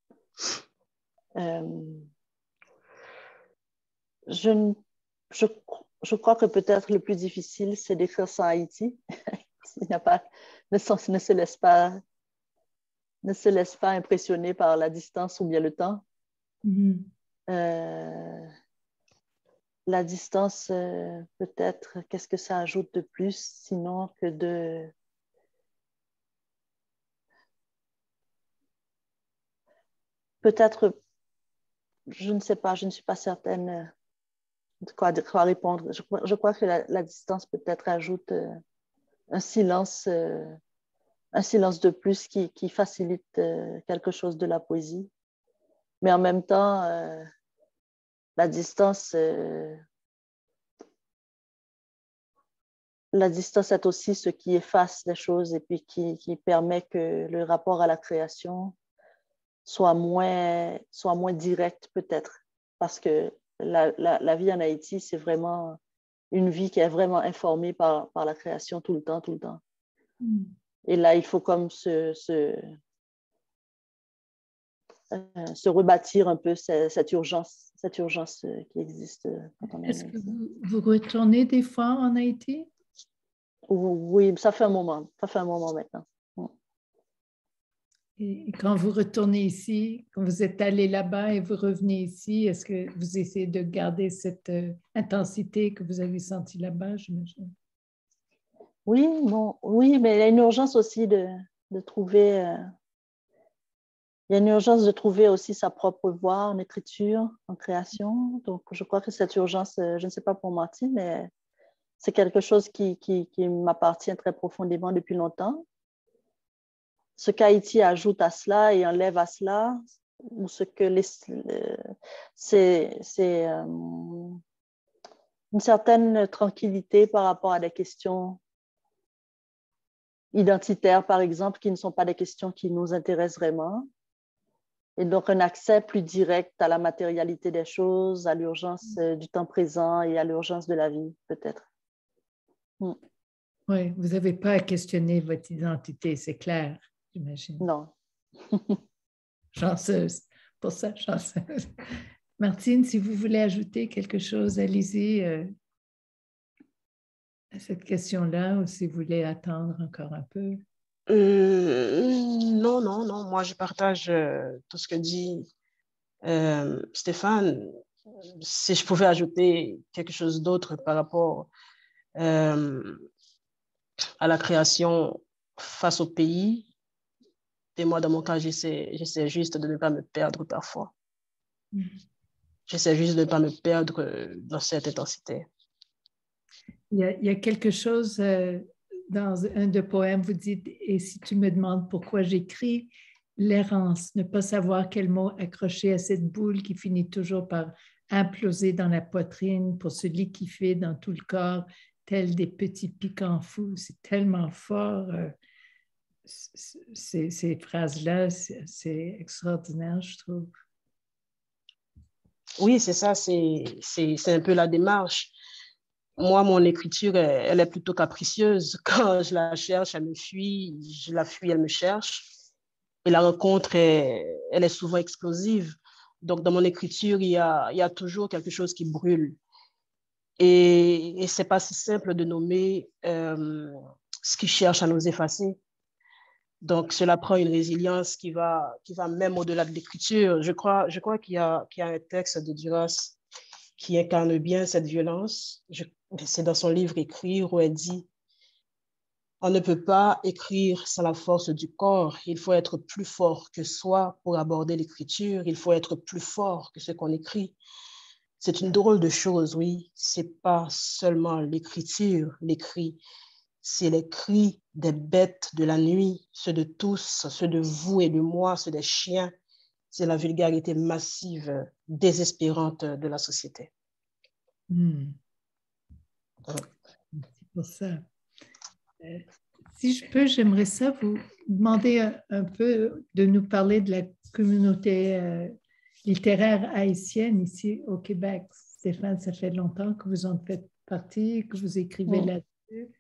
euh, je, je, je crois que peut-être le plus difficile, c'est d'écrire sans Haïti. Il n'a pas, ne, se, ne, se laisse pas, ne se laisse pas impressionner par la distance ou bien le temps. Mm-hmm. euh, la distance, euh, peut-être, qu'est-ce que ça ajoute de plus, sinon que de... Peut-être, je ne sais pas, je ne suis pas certaine de quoi, de quoi répondre. Je, je crois que la, la distance peut-être ajoute euh, un silence, euh, un silence de plus qui, qui facilite euh, quelque chose de la poésie. Mais en même temps, euh, la distance, euh, la distance est aussi ce qui efface les choses et puis qui, qui permet que le rapport à la création soit moins, soit moins direct peut-être. Parce que la, la, la vie en Haïti, c'est vraiment une vie qui est vraiment informée par, par la création tout le temps, tout le temps. Mm. Et là, il faut comme se, se, euh, se rebâtir un peu cette, cette urgence, cette urgence qui existe. Est-ce que vous, vous retournez des fois en Haïti? Oui, ça fait un moment, ça fait un moment maintenant. Et quand vous retournez ici, quand vous êtes allé là-bas et vous revenez ici, est-ce que vous essayez de garder cette euh, intensité que vous avez sentie là-bas, j'imagine? Oui, bon, oui, mais il y a une urgence aussi de, de trouver... Euh, il y a une urgence de trouver aussi sa propre voie en écriture, en création. Donc, je crois que cette urgence, je ne sais pas pour Martine, mais c'est quelque chose qui, qui, qui m'appartient très profondément depuis longtemps. Ce qu'Haïti ajoute à cela et enlève à cela, ou ce que les, c'est, c'est euh, une certaine tranquillité par rapport à des questions identitaires, par exemple, qui ne sont pas des questions qui nous intéressent vraiment. Et donc, un accès plus direct à la matérialité des choses, à l'urgence du temps présent et à l'urgence de la vie, peut-être. Mm. Oui, vous n'avez pas à questionner votre identité, c'est clair, j'imagine. Non. Chanceuse, pour ça, chanceuse. Martine, si vous voulez ajouter quelque chose, allez-y euh, à cette question-là, ou si vous voulez attendre encore un peu. Hum, non, non, non. Moi, je partage euh, tout ce que dit euh, Stéphane. Si je pouvais ajouter quelque chose d'autre par rapport euh, à la création face au pays, et moi, dans mon cas, j'essaie, j'essaie juste de ne pas me perdre parfois. Mmh. J'essaie juste de ne pas me perdre dans cette intensité. Il y a, il y a quelque chose euh, dans un de poèmes, vous dites, et si tu me demandes pourquoi j'écris, l'errance, ne pas savoir quel mot accrocher à cette boule qui finit toujours par imploser dans la poitrine pour se liquéfier dans tout le corps, tel des petits piquants fous. C'est tellement fort. Euh, ces, ces phrases-là, c'est, c'est extraordinaire, je trouve. Oui, c'est ça, c'est, c'est, c'est un peu la démarche. Moi, mon écriture, elle, elle est plutôt capricieuse. Quand je la cherche, elle me fuit. Je la fuis, elle me cherche. Et la rencontre, est, elle est souvent explosive. Donc, dans mon écriture, il y a, il y a toujours quelque chose qui brûle. Et, et ce n'est pas si simple de nommer euh, ce qui cherche à nous effacer. Donc, cela prend une résilience qui va, qui va même au-delà de l'écriture. Je crois, je crois qu'il y a, qu'il y a un texte de Duras qui incarne bien cette violence. Je, c'est dans son livre Écrire où elle dit « On ne peut pas écrire sans la force du corps. Il faut être plus fort que soi pour aborder l'écriture. Il faut être plus fort que ce qu'on écrit. » C'est une drôle de chose, oui. C'est pas seulement l'écriture, l'écrit. C'est les cris des bêtes de la nuit, ceux de tous, ceux de vous et de moi, ceux des chiens. C'est la vulgarité massive, désespérante de la société. Hmm. C'est pour ça. Euh, si je peux, j'aimerais ça vous demander un, un peu de nous parler de la communauté euh, littéraire haïtienne ici au Québec. Stéphane, ça fait longtemps que vous en faites partie, que vous écrivez Oui. là-dessus.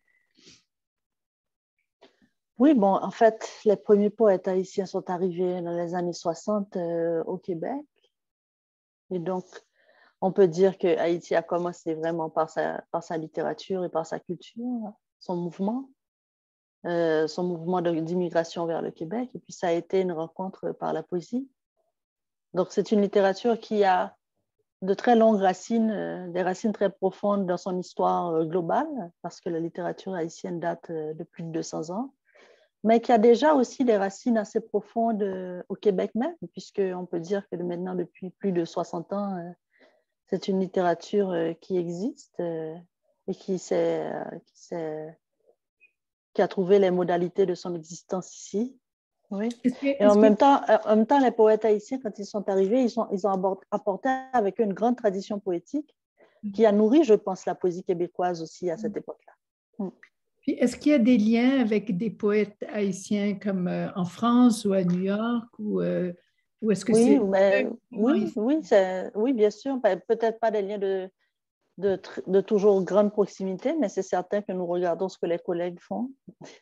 Oui, bon, en fait, les premiers poètes haïtiens sont arrivés dans les années soixante euh, au Québec. Et donc, on peut dire que Haïti a commencé vraiment par sa, par sa littérature et par sa culture, son mouvement, euh, son mouvement de- d'immigration vers le Québec. Et puis, ça a été une rencontre par la poésie. Donc, c'est une littérature qui a de très longues racines, euh, des racines très profondes dans son histoire euh, globale, parce que la littérature haïtienne date euh, de plus de deux cents ans, mais qui a déjà aussi des racines assez profondes euh, au Québec même, puisqu'on peut dire que maintenant, depuis plus de soixante ans, euh, c'est une littérature euh, qui existe euh, et qui, s'est, euh, qui, s'est, qui a trouvé les modalités de son existence ici. Oui. Est-ce que, Et en est-ce que même temps, euh, en même temps, les poètes haïtiens, quand ils sont arrivés, ils, sont, ils ont abord- apporté avec eux une grande tradition poétique qui a nourri, je pense, la poésie québécoise aussi à cette époque-là. Mm. Puis, est-ce qu'il y a des liens avec des poètes haïtiens comme euh, en France ou à New York ou, euh, ou est-ce que Oui, c'est mais, uniquement oui, ici? oui, c'est- oui, bien sûr. Pe- Peut-être pas des liens de, de, tr- de toujours grande proximité, mais c'est certain que nous regardons ce que les collègues font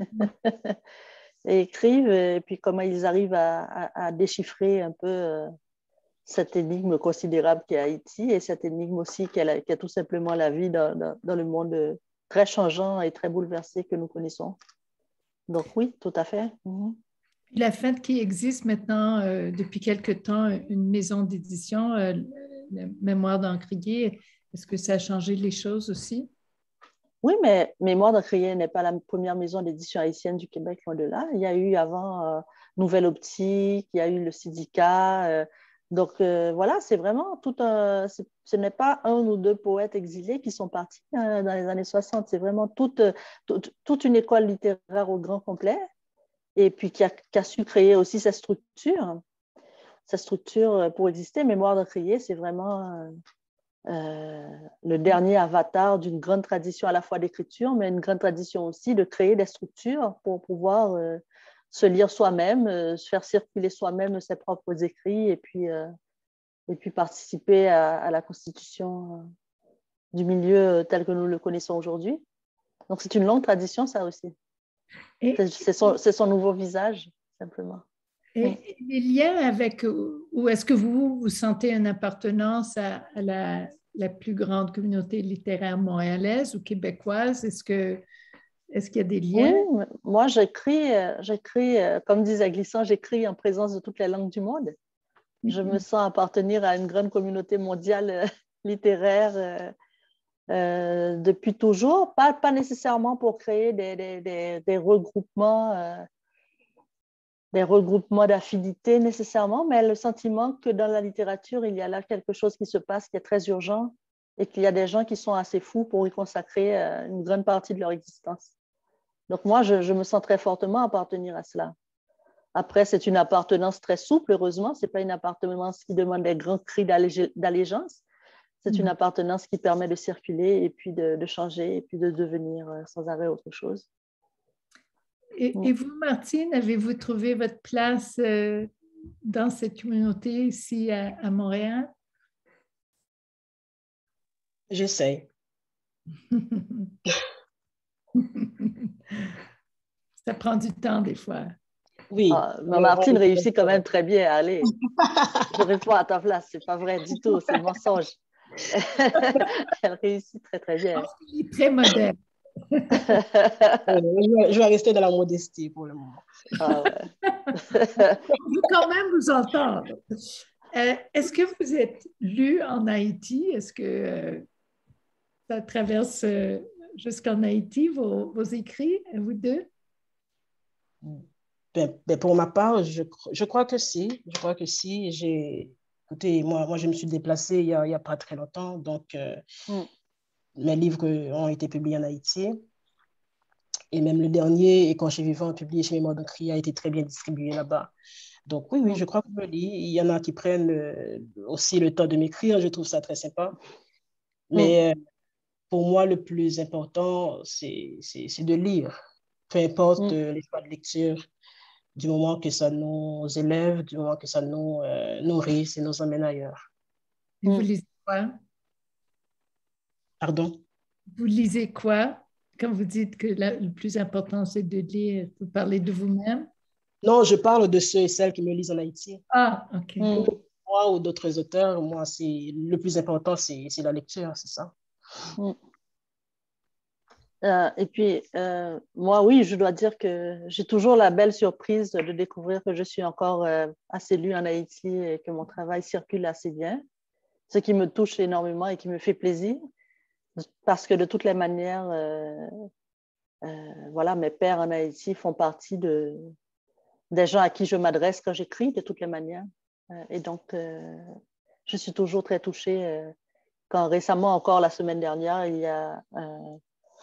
et écrivent, et puis comment ils arrivent à, à- à déchiffrer un peu euh, cette énigme considérable qu'est Haïti et cette énigme aussi qu'est la- qu'est tout simplement la vie dans, dans- dans le monde euh, très changeant et très bouleversé que nous connaissons. Donc oui, tout à fait. Mhm. Puis la fête qui existe maintenant euh, depuis quelque temps, une maison d'édition, euh, la Mémoire d'Encrier, est-ce que ça a changé les choses aussi? Oui, mais Mémoire d'Encrier n'est pas la première maison d'édition haïtienne du Québec, loin de là. Il y a eu avant euh, Nouvelle Optique, il y a eu le Syndicat. euh, donc euh, voilà, c'est vraiment tout un. c'est- Ce n'est pas un ou deux poètes exilés qui sont partis hein, dans les années soixante. C'est vraiment toute, euh, toute, toute une école littéraire au grand complet et puis qui a, qui a su créer aussi sa structure, sa structure euh, pour exister. Mémoire d'Encrier, c'est vraiment. euh, euh, le dernier avatar d'une grande tradition à la fois d'écriture, mais une grande tradition aussi de créer des structures pour pouvoir euh, se lire soi-même, euh, se faire circuler soi-même ses propres écrits et puis, euh, et puis participer à, à la constitution euh, du milieu tel que nous le connaissons aujourd'hui. Donc c'est une longue tradition, ça aussi. Et, C'est c'est son, c'est son nouveau visage, simplement. et les liens avec, ou est-ce que vous, vous sentez une appartenance à, à la, la plus grande communauté littéraire montréalaise ou québécoise? Est-ce que, est-ce qu'il y a des Oui, liens? moi j'écris, euh, j'écris euh, comme disait Glissant, j'écris en présence de toutes les langues du monde. Je me sens appartenir à une grande communauté mondiale euh, littéraire euh, euh, depuis toujours, pas, pas nécessairement pour créer des, des, des, des regroupements, euh, des regroupements d'affinités nécessairement, mais le sentiment que dans la littérature, il y a là quelque chose qui se passe qui est très urgent et qu'il y a des gens qui sont assez fous pour y consacrer euh, une grande partie de leur existence. Donc moi, je, je me sens très fortement appartenir à cela. Après, c'est une appartenance très souple, heureusement. Ce n'est pas une appartenance qui demande des grands cris d'allégeance. C'est une appartenance qui permet de circuler et puis de, de changer et puis de devenir sans arrêt autre chose. Et, et vous, Martine, avez-vous trouvé votre place euh, dans cette communauté ici à, à Montréal? J'essaie. Ça prend du temps des fois. Oui. Ah, Martine réussit quand même très bien à aller. Je réponds à ta place, c'est pas vrai du tout, c'est le mensonge. Elle réussit très très bien. Je pense qu'il est très modeste. je, vais, je vais rester dans la modestie pour le moment. Ah ouais. On veut quand même vous entendre. Euh, est-ce que vous êtes lu en Haïti? Est-ce que euh, ça traverse euh, jusqu'en Haïti, vos, vos écrits, vous deux? Ben, ben pour ma part, je, je crois que si. Je crois que si. J'ai, écoutez, moi, moi, je me suis déplacée il n'y a, il y a pas très longtemps. Donc, euh, Mm. mes livres ont été publiés en Haïti. Et même le dernier, Et quand je vivant, publié chez Mémoire de Cri, a été très bien distribué là-bas. Donc, oui, oui, Mm. je crois que je le lis. Il y en a qui prennent euh, aussi le temps de m'écrire. Je trouve ça très sympa. Mm. Mais euh, pour moi, le plus important, c'est, c'est, c'est de lire. Peu importe Mm. euh, les choix de lecture, du moment que ça nous élève, du moment que ça nous euh, nourrit, et nous emmène ailleurs. Et vous Mm. lisez quoi? Pardon? Vous lisez quoi? Quand vous dites que la- le plus important, c'est de lire, vous parlez de vous-même? Non, je parle de ceux et celles qui me lisent en Haïti. Ah, OK. Mm. Moi ou d'autres auteurs, moi, c'est le plus important, c'est, c'est la lecture, c'est ça. Mm. Euh, et puis, euh, moi, oui, je dois dire que j'ai toujours la belle surprise de découvrir que je suis encore euh, assez lue en Haïti et que mon travail circule assez bien, ce qui me touche énormément et qui me fait plaisir, parce que de toutes les manières, euh, euh, voilà, mes pairs en Haïti font partie de, des gens à qui je m'adresse quand j'écris, de toutes les manières. Euh, et donc, euh, je suis toujours très touchée. Euh, quand récemment, encore la semaine dernière, il y a euh,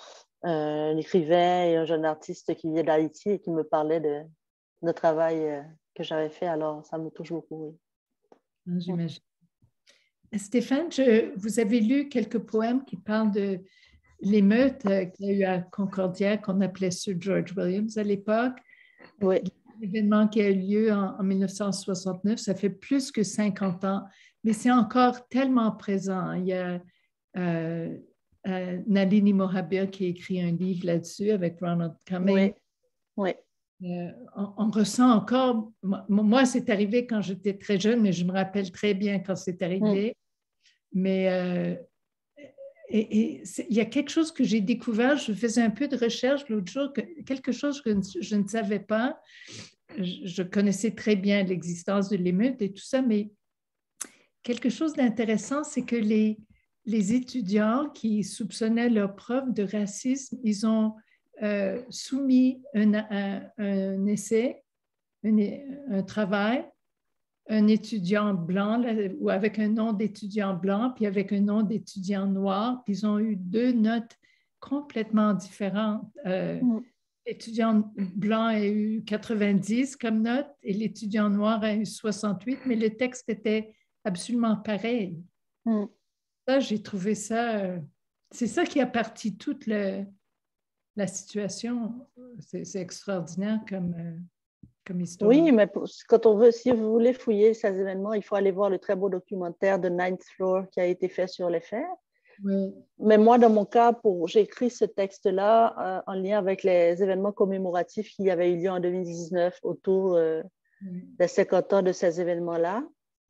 un écrivain et un jeune artiste qui vient d'Haïti et qui me parlait de, de travail euh, que j'avais fait. Alors, ça me touche beaucoup, oui. J'imagine. Stéphane, je, vous avez lu quelques poèmes qui parlent de l'émeute euh, qu'il y a eu à Concordia, qu'on appelait Sir George Williams à l'époque. Oui. L'événement qui a eu lieu en, en mille neuf cent soixante-neuf, ça fait plus que cinquante ans, mais c'est encore tellement présent. Il y a euh, euh, Nalini Mohabir qui a écrit un livre là-dessus avec Ronald Cummings. Oui, oui. Euh, on, on ressent encore, moi, moi, c'est arrivé quand j'étais très jeune, mais je me rappelle très bien quand c'est arrivé. Mm. Mais euh, et, et il y a quelque chose que j'ai découvert, je faisais un peu de recherche l'autre jour, que, quelque chose que je ne savais pas. Je, je connaissais très bien l'existence de l'émeute et tout ça, mais quelque chose d'intéressant, c'est que les, les étudiants qui soupçonnaient leurs profs de racisme, ils ont euh, soumis un, un, un essai, un, un travail, un étudiant blanc là, ou avec un nom d'étudiant blanc, puis avec un nom d'étudiant noir, puis ils ont eu deux notes complètement différentes. Euh, mm. L'étudiant blanc a eu quatre-vingt-dix comme note et l'étudiant noir a eu soixante-huit, mais le texte était absolument pareil. Mm. Ça, j'ai trouvé ça, euh, c'est ça qui a parti toute le, la situation. C'est, c'est extraordinaire comme... Euh, comme histoire. Oui, mais pour, quand on veut, si vous voulez fouiller ces événements, il faut aller voir le très beau documentaire de Ninth Floor qui a été fait sur les faits. Oui. Mais moi, dans mon cas, pour, j'ai écrit ce texte-là euh, en lien avec les événements commémoratifs qui avaient eu lieu en deux mille dix-neuf autour euh, oui. des cinquante ans de ces événements-là.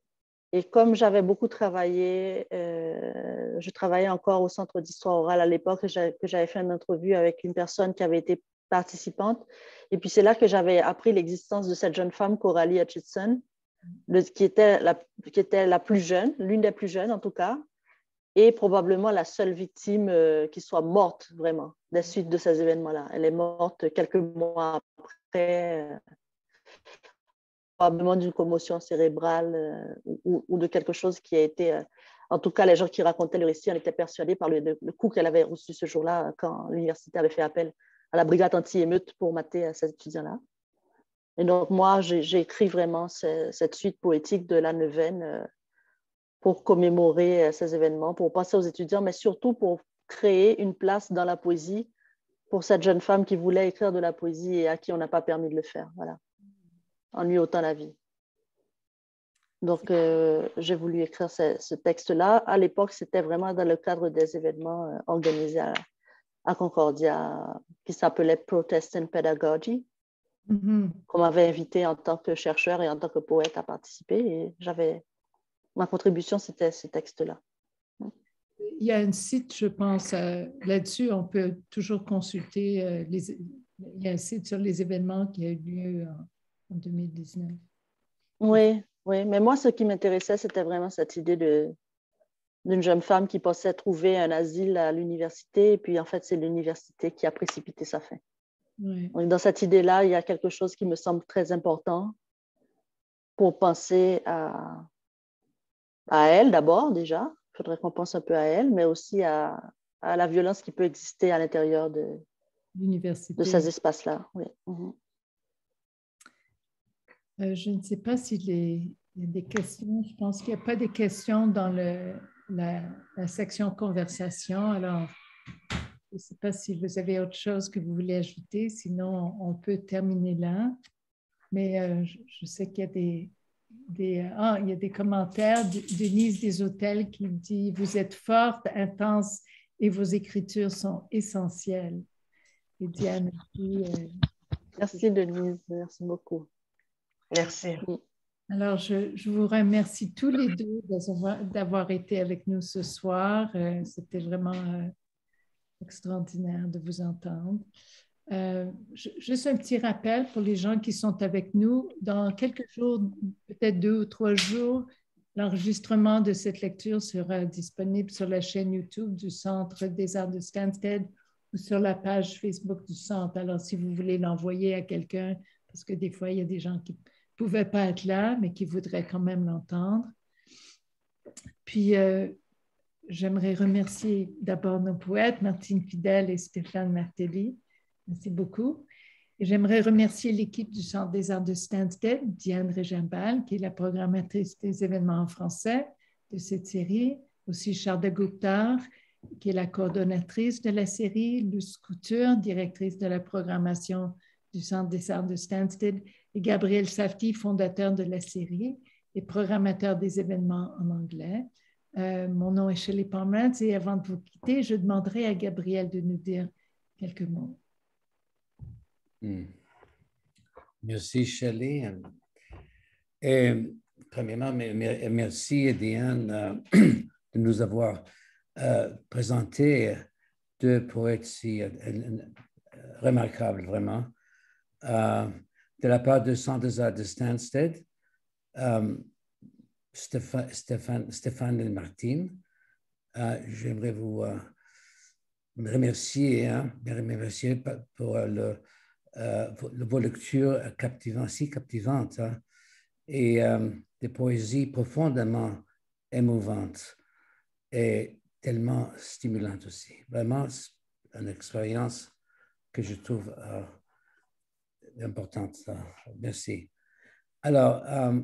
Et comme j'avais beaucoup travaillé, euh, je travaillais encore au Centre d'histoire orale à l'époque, que j'avais fait une entrevue avec une personne qui avait été participante. Et puis, c'est là que j'avais appris l'existence de cette jeune femme, Coralie Hutchinson, le, qui, était la, qui était la plus jeune, l'une des plus jeunes en tout cas, et probablement la seule victime euh, qui soit morte vraiment des suites de ces événements-là. Elle est morte quelques mois après, euh, probablement d'une commotion cérébrale euh, ou, ou de quelque chose qui a été... Euh, en tout cas, les gens qui racontaient le récit en étaient persuadés par le, le, le coup qu'elle avait reçu ce jour-là quand l'université avait fait appel à la brigade anti-émeute pour mater à ces étudiants-là. Et donc, moi, j'ai, j'ai écrit vraiment ce, cette suite poétique de la neuvaine euh, pour commémorer euh, ces événements, pour penser aux étudiants, mais surtout pour créer une place dans la poésie pour cette jeune femme qui voulait écrire de la poésie et à qui on n'a pas permis de le faire, voilà, en lui ôtant la vie. Donc, euh, j'ai voulu écrire ce, ce texte-là. À l'époque, c'était vraiment dans le cadre des événements euh, organisés à à Concordia, qui s'appelait Protestant Pedagogy, mm-hmm. qu'on m'avait invité en tant que chercheur et en tant que poète à participer. Et j'avais, ma contribution, c'était ce texte-là. Il y a un site, je pense, euh, là-dessus, on peut toujours consulter, euh, les, il y a un site sur les événements qui a eu lieu en, en deux mille dix-neuf. Oui, oui, mais moi, ce qui m'intéressait, c'était vraiment cette idée de, d'une jeune femme qui pensait trouver un asile à l'université, et puis en fait, c'est l'université qui a précipité sa fin. Ouais. Donc, dans cette idée-là, il y a quelque chose qui me semble très important pour penser à, à elle d'abord, déjà. Il faudrait qu'on pense un peu à elle, mais aussi à, à la violence qui peut exister à l'intérieur de, L'université. de ces espaces-là. Oui. Mm-hmm. Euh, je ne sais pas s'il y a des questions. Je pense qu'il n'y a pas de questions dans le, la, la section conversation. Alors, je ne sais pas si vous avez autre chose que vous voulez ajouter. Sinon, on peut terminer là. Mais euh, je, je sais qu'il y a des, des, ah, il y a des commentaires. Denise des Hôtels qui dit « Vous êtes forte, intense et vos écritures sont essentielles. » Et Diane aussi. Euh, Merci, Denise. Merci beaucoup. Merci. Alors, je, je vous remercie tous les deux d'avoir été avec nous ce soir. Euh, C'était vraiment euh, extraordinaire de vous entendre. Euh, juste un petit rappel pour les gens qui sont avec nous. Dans quelques jours, peut-être deux ou trois jours, l'enregistrement de cette lecture sera disponible sur la chaîne YouTube du Centre des Arts de Stansted ou sur la page Facebook du Centre. Alors, si vous voulez l'envoyer à quelqu'un, parce que des fois, il y a des gens qui ne pouvaient pas être là, mais qui voudraient quand même l'entendre. Puis, euh, j'aimerais remercier d'abord nos poètes, Martine Fidèle et Stéphane Martelly. Merci beaucoup. Et j'aimerais remercier l'équipe du Centre des Arts de Stansted, Diane Régimbal, qui est la programmatrice des événements en français de cette série, aussi Charles Guptar, qui est la coordonnatrice de la série, Luce Couture, directrice de la programmation du Centre des Arts de Stansted, et Gabriel Safti, fondateur de la série et programmateur des événements en anglais. Euh, mon nom est Shelley Pomerantz et avant de vous quitter, je demanderai à Gabriel de nous dire quelques mots. Hmm. Merci, Shelley. Et premièrement, merci, Diane, de nous avoir euh, présenté deux poètes si euh, remarquables, vraiment. Euh, de la part du Centre des Arts de Stansted, euh, Stéphane, Stéphane, Stéphane et Martine, euh, j'aimerais vous euh, remercier, hein, remercier pour le Euh, vos lectures captivantes, si captivantes, hein, et euh, des poésies profondément émouvantes et tellement stimulantes aussi. Vraiment, une expérience que je trouve euh, importante. Merci. Alors, euh,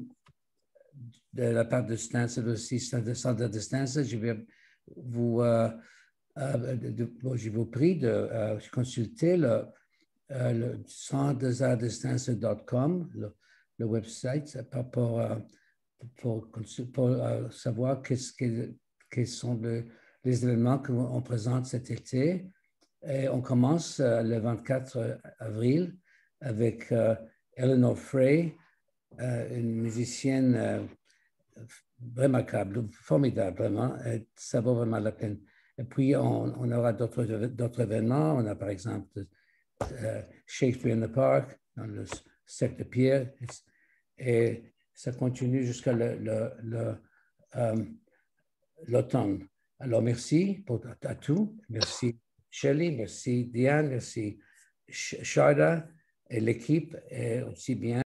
de la part de Stansted aussi, de Centre de Stansted, je vais vous, euh, euh, de, de, je vous prie de euh, consulter le Euh, le centre des arts de stansted point com, le, le website, pour, pour, pour, pour uh, savoir qu'est-ce que, quels sont le, les événements qu'on présente cet été. Et on commence uh, le vingt-quatre avril avec uh, Eleanor Frey, uh, une musicienne uh, remarquable, formidable, vraiment. Et ça vaut vraiment la peine. Et puis, on, on aura d'autres, d'autres événements. On a, par exemple, Uh, Shakespeare in the Park, dans le cercle de pierre, et ça continue jusqu'à le, le, le, um, l'automne. Alors, merci pour, à, à tout. Merci Shelley, merci Diane, merci Sharda et l'équipe, et aussi bien